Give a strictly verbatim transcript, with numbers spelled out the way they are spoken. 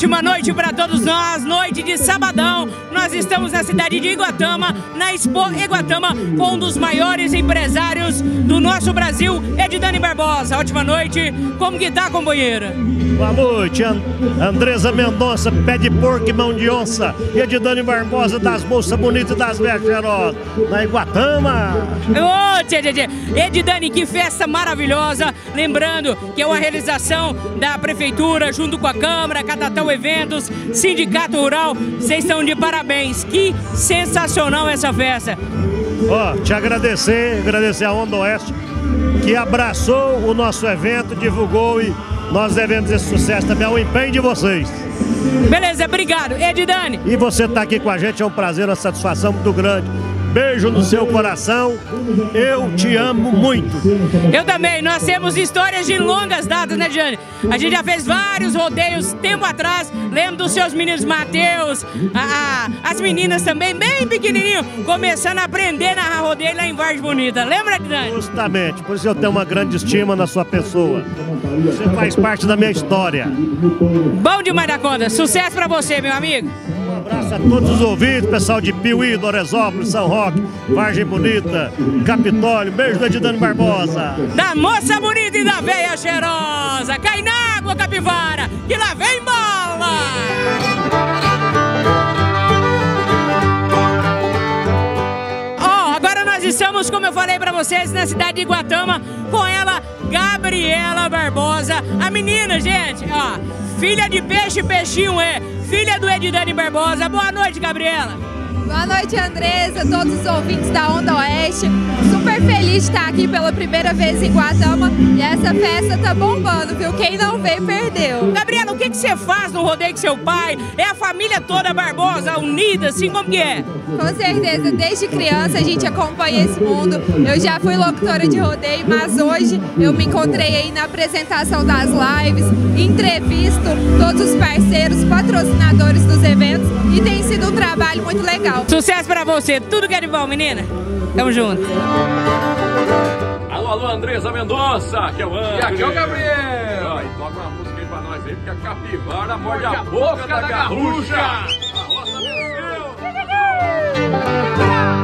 Ótima noite para todos nós, noite de sabadão. Nós estamos na cidade de Iguatama, na Expo Iguatama, com um dos maiores empresários do nosso Brasil, Edidane Barbosa. Ótima noite, como que tá, companheira? Boa noite, And Andresa Mendonça, pé de porco e mão de onça. E Edidane Barbosa, das moças bonitas e das velhas cheirosas, na Iguatama. Ô, tchê, tchê, tchê. Edidane, que festa maravilhosa. Lembrando que é uma realização da Prefeitura, junto com a Câmara, Catatal Eventos, Sindicato Rural. Vocês estão de parabéns. Que sensacional essa festa. Ó, te agradecer, agradecer a Onda Oeste, que abraçou o nosso evento, divulgou e nós devemos esse sucesso também ao empenho de vocês. Beleza, obrigado. Edidane. E você tá aqui com a gente, é um prazer, uma satisfação muito grande. Beijo no seu coração, eu te amo muito. Eu também, nós temos histórias de longas datas, né, Jane? A gente já fez vários rodeios tempo atrás, lembro dos seus meninos Matheus, a, a, as meninas também, bem pequenininho, começando a aprender na rodeio lá em Vargem Bonita, lembra, Jane? Justamente, por isso eu tenho uma grande estima na sua pessoa. Você faz parte da minha história. Bom demais da conta, sucesso pra você, meu amigo. Um abraço a todos os ouvintes, pessoal de Piuí, Doresópolis, São Roque, Vargem Bonita, Capitólio. Beijo do Edidane Barbosa. Da moça bonita e da veia cheirosa. Cai na água, capivara, que lá vem bola! Ó, oh, agora nós estamos, como eu falei pra vocês, na cidade de Iguatama, com ela, Gabriela Barbosa. A menina, gente, ó, filha de peixe, peixinho é. Filha do Edidane Barbosa. Boa noite, Gabriela. Boa noite, Andresa, todos os ouvintes da Onda Oeste. Super feliz de estar aqui pela primeira vez em Iguatama e essa festa tá bombando, viu? Quem não veio, perdeu. Gabriela, o que, que você faz no rodeio com seu pai? É a família toda Barbosa, unida, assim, como que é? Com certeza, desde criança a gente acompanha esse mundo. Eu já fui locutora de rodeio, mas hoje eu me encontrei aí na apresentação das lives, entrevisto todos os parceiros, patrocinadores dos eventos e tem sido um trabalho muito legal. Sucesso pra você, tudo que é de bom, menina. Tamo junto. Alô, alô, Andresa Mendonça, que é o André. E aqui é o Gabriel. Ó, e toca uma música aí pra nós aí, porque a capivara morde a boca da garrucha. A roça venceu.